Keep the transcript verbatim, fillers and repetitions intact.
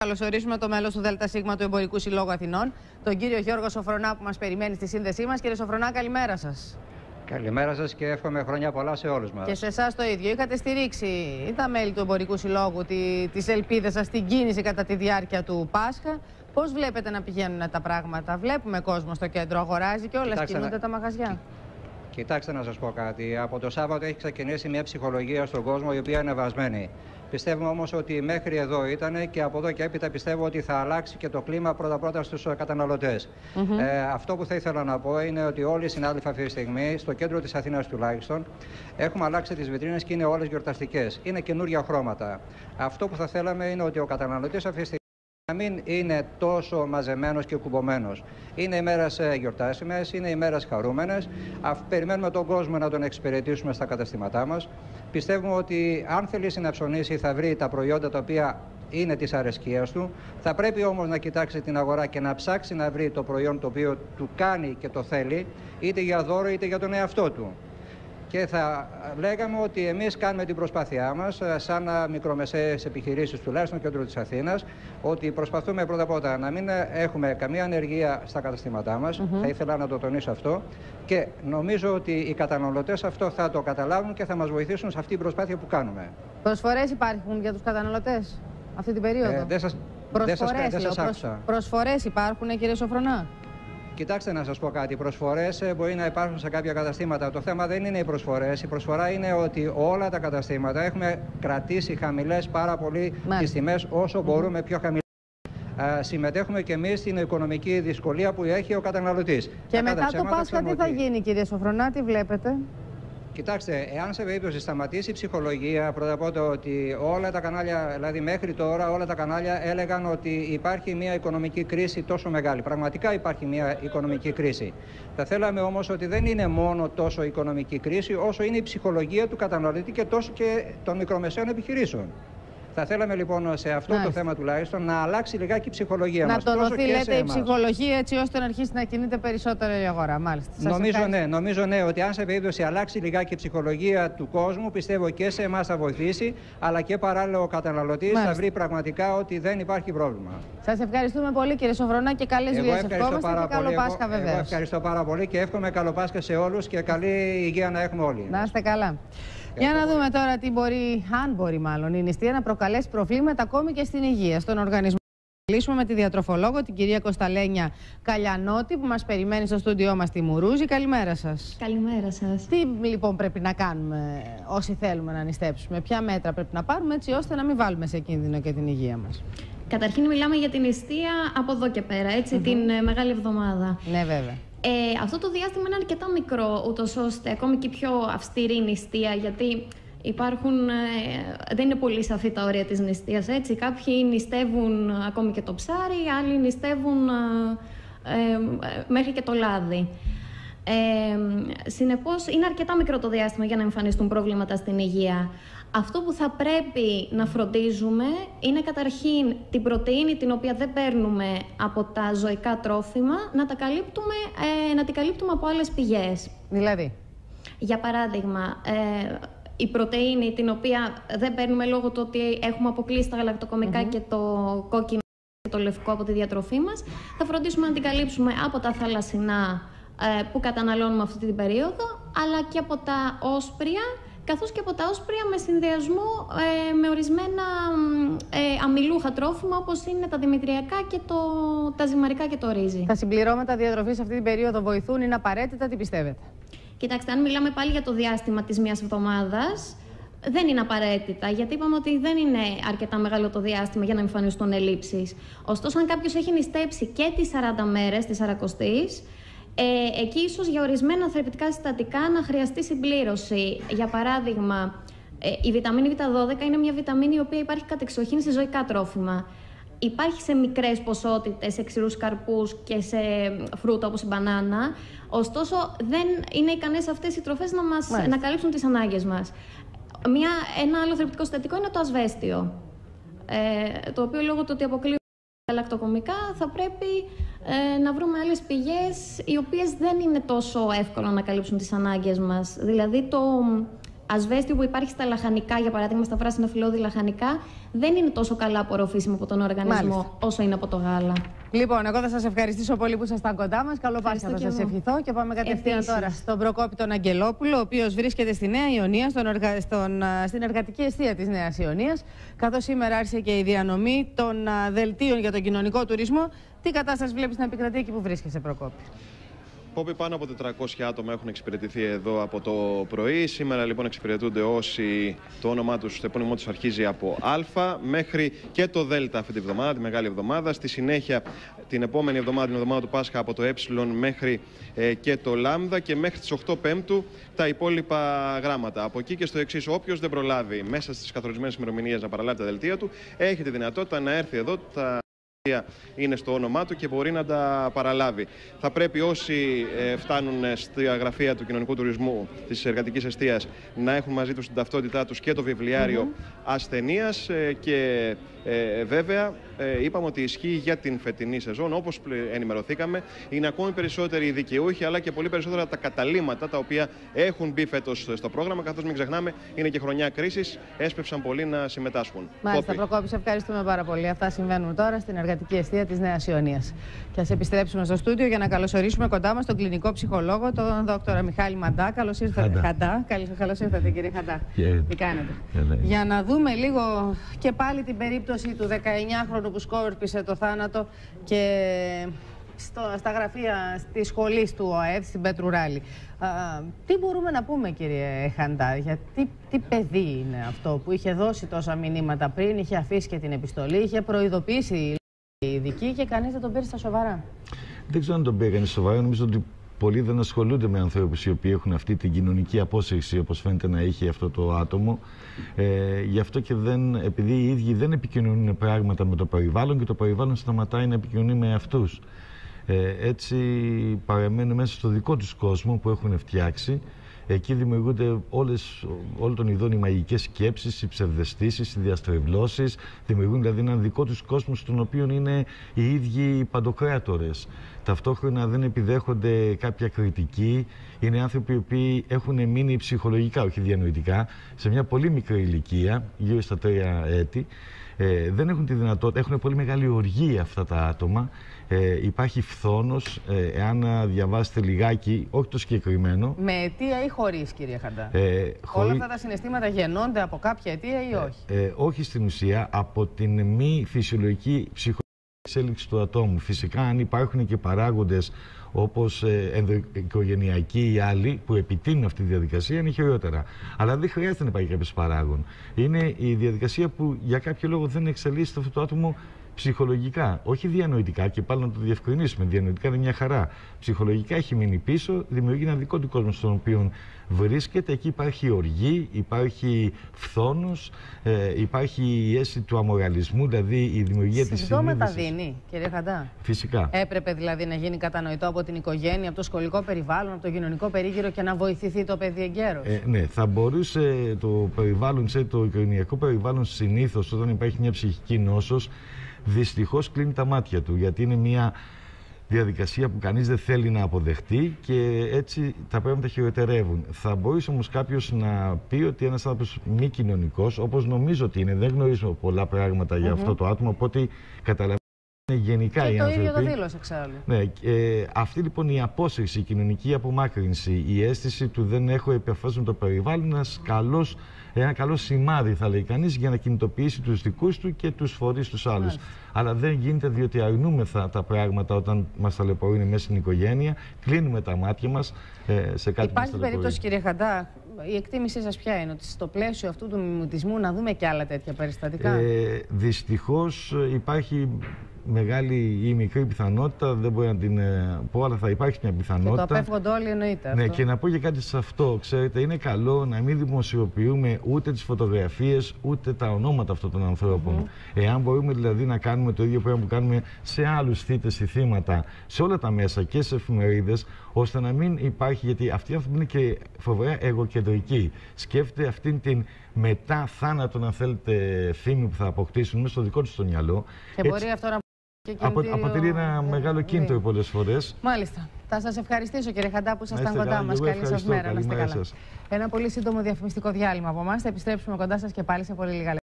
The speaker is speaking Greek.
καλωσορίσουμε το μέλος του ΔΣ του Εμπορικού Συλλόγου Αθηνών, τον κύριο Γιώργο Σοφρονά, που μας περιμένει στη σύνδεσή μας. Κύριε Σοφρονά, καλημέρα σας. Καλημέρα σας και εύχομαι χρόνια πολλά σε όλους μας. Και σε εσάς το ίδιο. Είχατε στηρίξει τα μέλη του Εμπορικού Συλλόγου τη, τις ελπίδες σας στην κίνηση κατά τη διάρκεια του Πάσχα. Πώς βλέπετε να πηγαίνουν τα πράγματα? Βλέπουμε κόσμο στο κέντρο, αγοράζει και όλα, κινούνται να... τα μαγαζιά. Κοιτάξτε να σας πω κάτι. Από το Σάββατο έχει ξεκινήσει μια ψυχολογία στον κόσμο η οποία είναι βασμένη. Πιστεύουμε όμως ότι μέχρι εδώ ήταν και από εδώ και έπειτα πιστεύω ότι θα αλλάξει και το κλίμα πρώτα-πρώτα στους καταναλωτές. Mm-hmm. ε, αυτό που θα ήθελα να πω είναι ότι όλοι οι συνάδελφοι αυτή τη στιγμή, στο κέντρο της Αθήνας τουλάχιστον, έχουμε αλλάξει τις βιτρίνες και είναι όλες γιορταστικές. Είναι καινούργια χρώματα. Αυτό που θα θέλαμε είναι ότι ο καταναλωτής αυτή τη στιγμή να μην είναι τόσο μαζεμένος και κουμπωμένος. Είναι ημέρες γιορτάσιμες, είναι ημέρες χαρούμενες. Περιμένουμε τον κόσμο να τον εξυπηρετήσουμε στα καταστήματά μας. Πιστεύουμε ότι αν θελήσει να ψωνίσει θα βρει τα προϊόντα τα οποία είναι της αρεσκίας του. Θα πρέπει όμως να κοιτάξει την αγορά και να ψάξει να βρει το προϊόν το οποίο του κάνει και το θέλει, είτε για δώρο είτε για τον εαυτό του. Και θα λέγαμε ότι εμείς κάνουμε την προσπάθειά μας, σαν μικρομεσαίες επιχειρήσεις τουλάχιστον κέντρο της Αθήνας, ότι προσπαθούμε πρώτα απ' όλα να μην έχουμε καμία ανεργία στα καταστήματά μας. Mm-hmm. Θα ήθελα να το τονίσω αυτό. Και νομίζω ότι οι καταναλωτές αυτό θα το καταλάβουν και θα μας βοηθήσουν σε αυτή την προσπάθεια που κάνουμε. Προσφορές υπάρχουν για τους καταναλωτές αυτή την περίοδο? Ε, δεν σας, Προσφορές, δεν σας, δεν σας άκουσα. Προσφορές υπάρχουν, κύριε Σοφρονά? Κοιτάξτε να σας πω κάτι, οι προσφορές μπορεί να υπάρχουν σε κάποια καταστήματα. Το θέμα δεν είναι οι προσφορές. Η προσφορά είναι ότι όλα τα καταστήματα έχουμε κρατήσει χαμηλές πάρα πολύ τις τιμές όσο μπορούμε πιο χαμηλές. Uh, συμμετέχουμε και εμείς στην οικονομική δυσκολία που έχει ο καταναλωτής. Και μετά το Πάσχα τι θα γίνει, κύριε Σοφρονά, τι βλέπετε? Κοιτάξτε, εάν σε περίπτωση σταματήσει η ψυχολογία, πρώτα απ' όλα ότι όλα τα κανάλια, δηλαδή μέχρι τώρα όλα τα κανάλια έλεγαν ότι υπάρχει μια οικονομική κρίση τόσο μεγάλη. Πραγματικά υπάρχει μια οικονομική κρίση. Θα θέλαμε όμως ότι δεν είναι μόνο τόσο η οικονομική κρίση, όσο είναι η ψυχολογία του καταναλωτή και τόσο και των μικρομεσαίων επιχειρήσεων. Θα θέλαμε λοιπόν σε αυτό Μάλιστα. το θέμα τουλάχιστον να αλλάξει λιγάκι η ψυχολογία να μας. Να τονωθεί, λέτε, η ψυχολογία έτσι ώστε να αρχίσει να κινείται περισσότερο η αγορά. Μάλιστα. Νομίζω ναι, νομίζω ναι, ότι αν σε περίπτωση αλλάξει λιγάκι η ψυχολογία του κόσμου, πιστεύω και σε εμάς θα βοηθήσει, αλλά και παράλληλα ο καταναλωτής θα βρει πραγματικά ότι δεν υπάρχει πρόβλημα. Σας ευχαριστούμε πολύ, κύριε Σοφρονά, και καλές δουλειές. Ευχόμαστε και καλό Πάσχα, βεβαίως. Εγώ ευχαριστώ πάρα πολύ και εύχομαι καλό Πάσχα σε όλους και καλή υγεία να έχουμε όλοι. Να είστε καλά. Για να δούμε τώρα τι μπορεί, αν μπορεί μάλλον, η νηστεία να προκαλέσει προβλήματα ακόμη και στην υγεία, στον οργανισμό. Θα μιλήσουμε με τη διατροφολόγο, την κυρία Κωνσταντέλια Καλιανότη, που μας περιμένει στο στούντιό μας στη Μουρούζη. Καλημέρα σας. Καλημέρα σας. Τι λοιπόν πρέπει να κάνουμε όσοι θέλουμε να νηστέψουμε, ποια μέτρα πρέπει να πάρουμε έτσι ώστε να μην βάλουμε σε κίνδυνο και την υγεία μας? Καταρχήν μιλάμε για την νηστεία από εδώ και πέρα, έτσι, mm-hmm. την Μεγάλη Εβδομάδα. Ναι, βέβαια. Ε, αυτό το διάστημα είναι αρκετά μικρό, ούτως ώστε ακόμη και πιο αυστηρή νηστεία, γιατί υπάρχουν, ε, δεν είναι πολύ σαφή τα όρια της νηστείας, έτσι. Κάποιοι νηστεύουν ακόμη και το ψάρι, άλλοι νηστεύουν ε, ε, μέχρι και το λάδι. Ε, συνεπώς, είναι αρκετά μικρό το διάστημα για να εμφανιστούν προβλήματα στην υγεία. Αυτό που θα πρέπει να φροντίζουμε είναι καταρχήν την πρωτεΐνη την οποία δεν παίρνουμε από τα ζωικά τρόφιμα, να, τα καλύπτουμε, ε, να την καλύπτουμε από άλλες πηγές. Δηλαδή? Για παράδειγμα, ε, η πρωτεΐνη την οποία δεν παίρνουμε λόγω του ότι έχουμε αποκλείσει τα γαλακτοκομικά mm-hmm. και το κόκκινο και το λευκό από τη διατροφή μας, θα φροντίσουμε να την καλύψουμε από τα θαλασσινά ε, που καταναλώνουμε αυτή την περίοδο, αλλά και από τα όσπρια, καθώς και από τα όσπρια με συνδυασμό ε, με ορισμένα ε, αμυλούχα τρόφιμα, όπως είναι τα δημητριακά και το, τα ζυμαρικά και το ρύζι. Τα συμπληρώματα διατροφής αυτή την περίοδο βοηθούν, είναι απαραίτητα, τι πιστεύετε? Κοιτάξτε, αν μιλάμε πάλι για το διάστημα της μιας εβδομάδας, δεν είναι απαραίτητα, γιατί είπαμε ότι δεν είναι αρκετά μεγάλο το διάστημα για να εμφανιστούν ελλείψεις. Ωστόσο, αν κάποιος έχει νηστέψει και τις σαράντα μέρες της σαρακοστής, Ε, εκεί ίσως για ορισμένα θρεπτικά συστατικά να χρειαστεί συμπλήρωση. Για παράδειγμα, ε, η βιταμίνη βι δώδεκα είναι μια βιταμίνη η οποία υπάρχει κατεξοχήν σε ζωικά τρόφιμα. Υπάρχει σε μικρές ποσότητες, σε ξηρούς καρπούς και σε φρούτα όπως η μπανάνα. Ωστόσο, δεν είναι ικανές αυτές οι τροφές να, μας, να καλύψουν τις ανάγκες μας. Μια, ένα άλλο θρεπτικό συστατικό είναι το ασβέστιο, ε, το οποίο λόγω του ότι αποκλείουν γαλακτοκομικά θα πρέπει ε, να βρούμε άλλες πηγές οι οποίες δεν είναι τόσο εύκολο να καλύψουν τις ανάγκες μας. Δηλαδή το, ασβέστιο που υπάρχει στα λαχανικά, για παράδειγμα στα πράσινα φυλλώδη λαχανικά, δεν είναι τόσο καλά απορροφήσιμο από τον οργανισμό. Μάλιστα. Όσο είναι από το γάλα. Λοιπόν, εγώ θα σας ευχαριστήσω πολύ που ήσασταν κοντά μας. Καλό Πάσχα θα σας ευχηθώ και πάμε κατευθείαν Επίσης. τώρα στον Προκόπη τον Αγγελόπουλο, ο οποίος βρίσκεται στη Νέα Ιωνία, στον οργα... στον... στην εργατική εστία της Νέας Ιωνίας, καθώς σήμερα άρχισε και η διανομή των δελτίων για τον κοινωνικό τουρισμό. Τι κατάσταση βλέπεις να επικρατεί εκεί που βρίσκεσαι, Προκόπη? Πόπη, πάνω από τετρακόσια άτομα έχουν εξυπηρετηθεί εδώ από το πρωί. Σήμερα λοιπόν εξυπηρετούνται όσοι το όνομά τους, το επώνυμό τους αρχίζει από Α μέχρι και το Δ αυτή τη βδομάδα, τη Μεγάλη Εβδομάδα. Στη συνέχεια την επόμενη εβδομάδα, την εβδομάδα του Πάσχα, από το Ε μέχρι ε, και το Λάμδα, και μέχρι τις οκτώ Πέμπτου τα υπόλοιπα γράμματα. Από εκεί και στο εξής, όποιος δεν προλάβει μέσα στις καθορισμένες ημερομηνίες να παραλάβει τα δελτία του, έχει τη δυνατότητα να έρθει εδώ. Τα είναι στο όνομά του και μπορεί να τα παραλάβει. Θα πρέπει όσοι ε, φτάνουν στη γραφεία του κοινωνικού τουρισμού της εργατικής εστίας να έχουν μαζί τους την ταυτότητά τους και το βιβλιάριο mm-hmm. ασθενείας ε, και ε, βέβαια ε, είπαμε ότι ισχύει για την φετινή σεζόν. Όπως ενημερωθήκαμε, είναι ακόμη περισσότεροι οι δικαιούχοι, αλλά και πολύ περισσότερα τα καταλύματα τα οποία έχουν μπει φέτος στο πρόγραμμα, καθώς μην ξεχνάμε είναι και χρονιά κρίσης, έσπευσαν πολλοί να συμμετάσχουν. Μάλιστα, Προκόπη, σε ευχαριστούμε πάρα πολύ. Αυτά συμβαίνουν τώρα στην εργατική εστία της Νέας Ιωνίας. Και ας επιστρέψουμε στο στούντιο για να καλωσορίσουμε κοντά μας τον κλινικό ψυχολόγο, τον δόκτωρα Μιχάλη Μαντά. Καλώς ήρθατε. Χαντά. Καλώς ήρθατε, κύριε Χαντά. Yeah. Τι κάνετε? Yeah, για να δούμε λίγο και πάλι την περίπτωση του δεκαεννιάχρονου που σκόρπισε το θάνατο και στο, στα γραφεία της σχολής του ΟΑΕΔ στην Πέτρου Ράλη. Α, τι μπορούμε να πούμε, κύριε Χαντά, για τι, τι παιδί είναι αυτό που είχε δώσει τόσα μηνύματα πριν, είχε αφήσει και την επιστολή, είχε προειδοποιήσει οι ειδικοί και κανείς δεν τον πήρε στα σοβαρά? Δεν ξέρω αν τον πήρε κανείς σοβαρά. Νομίζω ότι πολλοί δεν ασχολούνται με ανθρώπους οι οποίοι έχουν αυτή την κοινωνική απόσυρση, όπως φαίνεται να είχε αυτό το άτομο. Ε, γι' αυτό και δεν, επειδή οι ίδιοι δεν επικοινωνούν πράγματα με το περιβάλλον και το περιβάλλον σταματάει να επικοινωνεί με αυτούς. Ε, έτσι παραμένουν μέσα στο δικό τους κόσμο που έχουν φτιάξει. Εκεί δημιουργούνται όλες, όλων των ειδών οι μαγικές σκέψεις, οι ψευδαισθήσεις, οι διαστρεβλώσεις. Δημιουργούν δηλαδή έναν δικό τους κόσμο στον οποίο είναι οι ίδιοι παντοκράτορες. Ταυτόχρονα δεν επιδέχονται κάποια κριτική. Είναι άνθρωποι οι οποίοι έχουν μείνει ψυχολογικά, όχι διανοητικά, σε μια πολύ μικρή ηλικία, γύρω στα τρία έτη. Ε, δεν έχουν τη δυνατότητα, έχουν πολύ μεγάλη οργή αυτά τα άτομα. Ε, υπάρχει φθόνος, ε, εάν διαβάσετε λιγάκι, όχι το συγκεκριμένο. Με αιτία ή χωρίς, κύριε Χαντά? Ε, χωρί... Όλα αυτά τα συναισθήματα γεννώνται από κάποια αιτία ή όχι? Ε, ε, όχι στην ουσία, από την μη φυσιολογική ψυχολογική εξέλιξη του ατόμου. Φυσικά, αν υπάρχουν και παράγοντες όπως ε, ενδοοικογενειακοί ή άλλοι που επιτείνουν αυτή τη διαδικασία, είναι χειρότερα. Αλλά δεν χρειάζεται να υπάρχει κάποιος παράγον. Είναι η διαδικασία που για κάποιο λόγο δεν εξελίσσεται αυτό το άτομο ψυχολογικά, όχι διανοητικά, και πάλι να το διευκρινίσουμε. Διανοητικά είναι μια χαρά. Ψυχολογικά έχει μείνει πίσω, δημιουργεί ένα δικό του κόσμο στον οποίο βρίσκεται. Εκεί υπάρχει οργή, υπάρχει φθόνος, ε, υπάρχει η αίσθηση του αμοραλισμού, δηλαδή η δημιουργία της συμπτώματα δίνει, κύριε Χαντά? Φυσικά. Έπρεπε δηλαδή να γίνει κατανοητό από την οικογένεια, από το σχολικό περιβάλλον, από το κοινωνικό περίγυρο και να βοηθηθεί το παιδί εγκαίρως? Ε, ναι, θα μπορούσε το περιβάλλον, το οικογενειακό περιβάλλον συνήθως, όταν υπάρχει μια ψυχική νόσος, δυστυχώς κλείνει τα μάτια του, γιατί είναι μια διαδικασία που κανείς δεν θέλει να αποδεχτεί και έτσι τα πράγματα χειροτερεύουν. Θα μπορούσε όμως κάποιος να πει ότι ένας άνθρωπος μη κοινωνικός, όπως νομίζω ότι είναι, δεν γνωρίζω πολλά πράγματα mm-hmm. για αυτό το άτομο, οπότε καταλαβαίνω γενικά και οι το άνθρωποι. ίδιο το δήλωσε εξάλλου. Ναι, ε, αυτή λοιπόν η απόσυρση, η κοινωνική απομάκρυνση, η αίσθηση του δεν έχω επαφές με το περιβάλλον, ένας καλός, ένα καλό σημάδι θα λέει κανείς για να κινητοποιήσει τους δικούς του και τους φορείς τους άλλους. Μάλιστα. Αλλά δεν γίνεται, διότι αρνούμεθα τα πράγματα όταν μας ταλαιπωρούν μέσα στην οικογένεια, κλείνουμε τα μάτια μας ε, σε κάτι που μας Υπάρχει περίπτωση, κύριε Χαντά, η εκτίμησή σας ποια είναι, ότι στο πλαίσιο αυτού του μιμητισμού να δούμε και άλλα τέτοια περιστατικά? Ε, δυστυχώς υπάρχει μεγάλη ή μικρή πιθανότητα, δεν μπορεί να την πω, αλλά θα υπάρχει μια πιθανότητα. Και το απέφχονται όλοι, εννοείται. Ναι, αυτό. και να πω και κάτι σε αυτό. Ξέρετε, είναι καλό να μην δημοσιοποιούμε ούτε τις φωτογραφίες ούτε τα ονόματα αυτών των ανθρώπων. Mm-hmm. Εάν μπορούμε δηλαδή να κάνουμε το ίδιο πράγμα που κάνουμε σε άλλους θύτες ή θύματα, σε όλα τα μέσα και σε εφημερίδες, ώστε να μην υπάρχει, γιατί αυτοί οι άνθρωποι είναι και φοβερά εγωκεντρικοί. Σκέφτεται αυτήν την μετά θάνατον, αν θέλετε, φήμη που θα αποκτήσουν μέσα στο δικό τους το μυαλό. Και Έτσι... μπορεί αυτό να Απο, αποτελεί ένα ε, μεγάλο κίνητρο πολλές φορές. Μάλιστα. Θα σας ευχαριστήσω, κύριε Χαντά, που ήσασταν κοντά μας. Καλή σας μέρα. Να είστε καλά. Ένα πολύ σύντομο διαφημιστικό διάλειμμα από εμάς. Θα επιστρέψουμε κοντά σας και πάλι σε πολύ λίγα λεπτά.